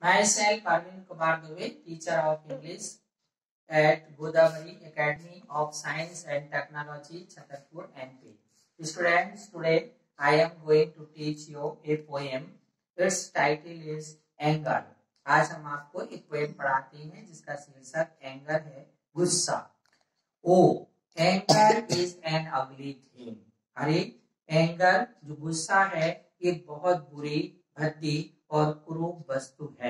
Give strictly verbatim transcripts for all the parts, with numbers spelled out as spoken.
Myself Arvind Kumar Dubey, teacher of English at Godavari Academy of Science and Technology, Chhatarpur, M P. Students, today I am going to teach you a poem. Its title is Anger. आज हम आपको एक poem पढ़ाते हैं जिसका शीर्षक anger है, गुस्सा. O anger is an ugly thing. अरे एंगर जो गुस्सा है एक बहुत बुरी, भद्दी और क्रूर वस्तु है.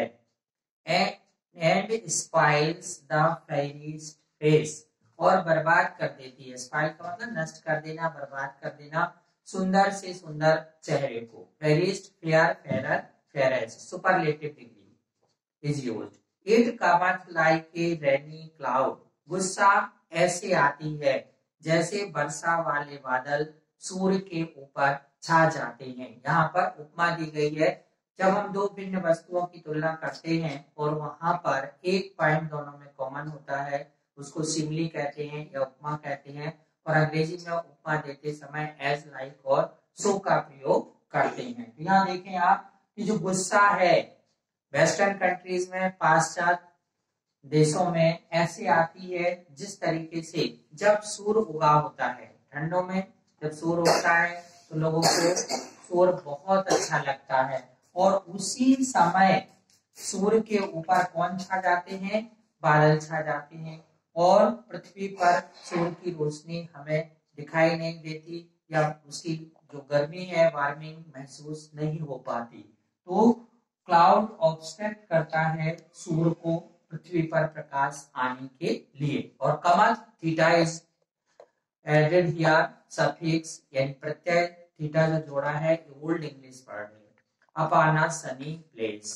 And spoils the fairest face, और बर्बाद कर देती है. स्पाइल का मतलब नष्ट कर देना, बर्बाद कर देना सुंदर से सुंदर चेहरे को. Fairest, fair, fairer, fairest, superlative degree is used. It comes like a rainy cloud. गुस्सा ऐसे आती है जैसे वर्षा वाले बादल सूर्य के ऊपर छा जाते हैं. यहाँ पर उपमा दी गई है. जब हम दो भिन्न वस्तुओं की तुलना करते हैं और वहां पर एक पॉइंट दोनों में कॉमन होता है, उसको सिमिली कहते हैं या उपमा कहते हैं. और अंग्रेजी में उपमा देते समय एज, लाइक और सो का प्रयोग करते हैं. तो यहाँ देखें आप कि जो गुस्सा है वेस्टर्न कंट्रीज में, पाश्चात्य देशों में ऐसे आती है जिस तरीके से जब सूर्य उगा होता है. ठंडों में जब सूर्य उगता है तो लोगों को सूर्य बहुत अच्छा लगता है और उसी समय सूर्य के ऊपर कौन छा जाते हैं? बादल छा जाते हैं और पृथ्वी पर सूर्य की रोशनी हमें दिखाई नहीं देती या उसकी जो गर्मी है, वार्मिंग महसूस नहीं हो पाती. तो क्लाउड ऑब्स्ट्रक्ट करता है सूर्य को पृथ्वी पर प्रकाश आने के लिए. और कमल, theta is added here, suffix यानी प्रत्यय थीटा जो जोड़ा है, ओल्ड इंग्लिश वर्ड है. Upon a sunny place,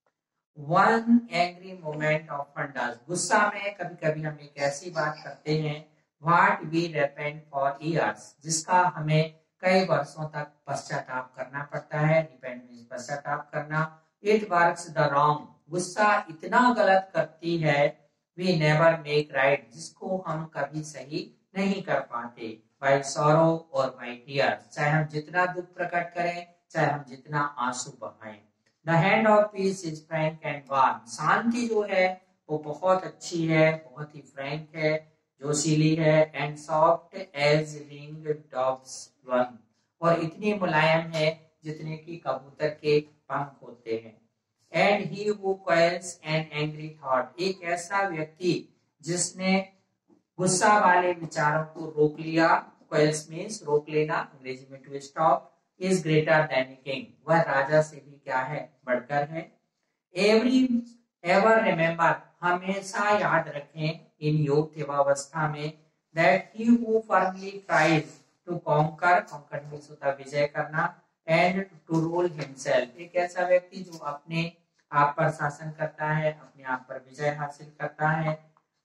one angry moment often does. गुस्सा में कभी कभी हम एक ऐसी बात करते हैं what we repent for years, जिसका हमें कई वर्षों तक पश्चाताप करना पड़ता है. रिपेंट मींस पश्चाताप करना. It works the wrong. गुस्सा इतना गलत करती है we never make right, जिसको हम कभी सही नहीं कर पाते. by sorrow और by tears, चाहे हम जितना दुख प्रकट करें, चाहे हम जितना आंसू बहाएं. the hand of peace is frank and warm. शांति जो है वो बहुत अच्छी है, बहुत ही फ्रैंक है, जोशीली है. and soft as winged doves one, और इतनी मुलायम है जितने की कबूतर के पंख होते हैं. And he who quells an angry thought, एक ऐसा व्यक्ति जिसने गुस्सा वाले विचारों को रोक लिया. quells means रोक लेना, अंग्रेजी में to stop. is greater than a king, वह राजा से भी क्या है? बढ़कर है. every ever remember, हमेशा याद रखें इन यूथ युवावस्था में, that he who firmly tries to conquer, conquer means होता विजय करना, and to rule himself, एक ऐसा व्यक्ति जो अपने आप पर शासन करता है, अपने आप पर विजय हासिल करता है.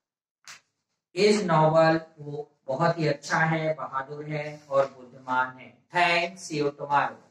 is noble, वो बहुत ही अच्छा है, बहादुर है और बुद्धिमान है. Thanks, see you tomorrow.